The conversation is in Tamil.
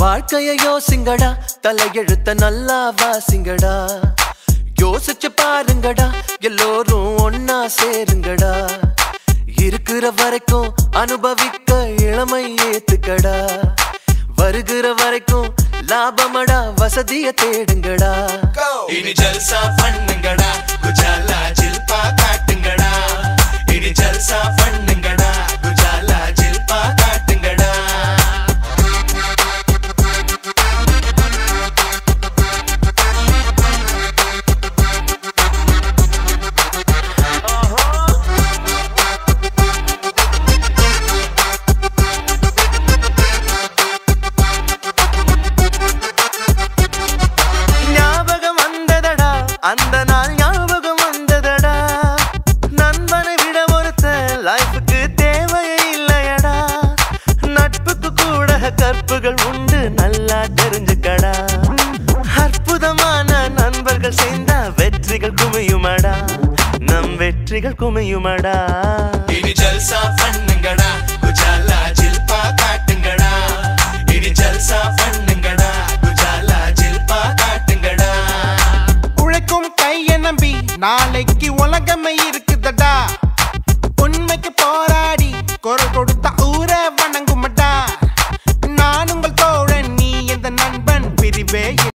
வாழ்க்கைய யோசிங்கடா, தலையெழுத்த நல்லா வாசிங்கடா. யோசிச்சு பாருங்கடா, எல்லோரும் ஒன்னா சேருங்கடா. இருக்கிற வரைக்கும் அனுபவிக்க இளமை ஏத்துக்கடா. வருகிற வரைக்கும் லாபமடா, வசதிய தேடுங்கடா. இனி ஜல்சா பண்ணுங்கடா, குஜாலா ஜில்பா காட்டுங்கடா. இனி ஜல்சா பண்ணுங்கடா, குஜாலா ஜில்பா காட்டுங்கடா. அந்த நாள் ஞாபகம் வந்ததடா. நண்பனை விட ஒருத்த லைஃபுக்கு தேவையே இல்லையடா. நட்புக்கு கூட கற்புகள் உண்டு, நல்லா தெரிஞ்சுக்கடா. அற்புதமான நண்பர்கள் சேர்ந்தா வெற்றிகள் குமியுமடா, நம் வெற்றிகள் குமியுமடா. இனி ஜல்சா பண்ணுங்கடா, குஜாலா ஜில்பா காட்டுங்கடா. இனி ஜல்சா பண்ணுங்கடா, குஜாலா ஜில்பா காட்டுங்கடா. கையை நம்பி நாளைக்கு உலகமே இருக்கு.